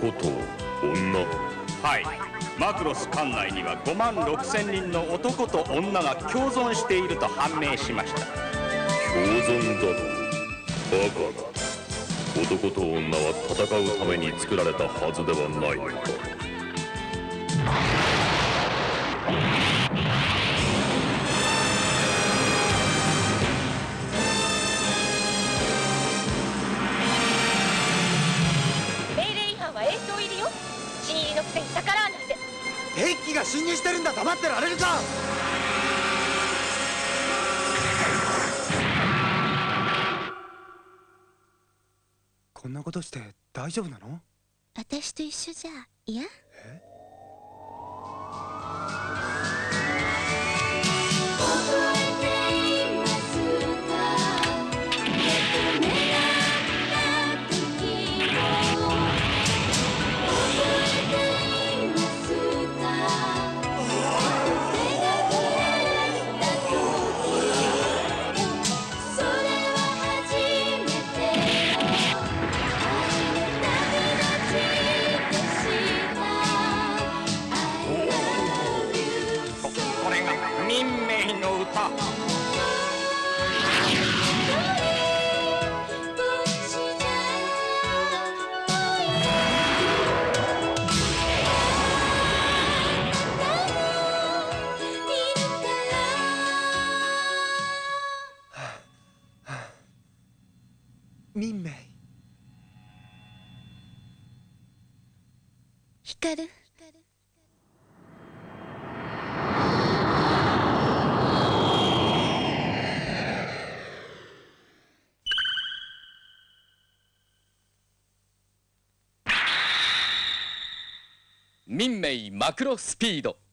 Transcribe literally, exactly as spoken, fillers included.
男と女。 はい、マクロス管内にはごまんろくせんにんの男と女が共存していると判明しました。 共存だと？バカな。男と女は戦うために作られたはずではないのか。 命令違反は映像入りよ。新入りのくせに逆らわないで。 兵器が侵入してるんだ。黙ってられるか。こんなことして大丈夫なの？ 私と一緒じゃ嫌？ え？ 民名の歌。 民名。 光。 民名マクロスピード。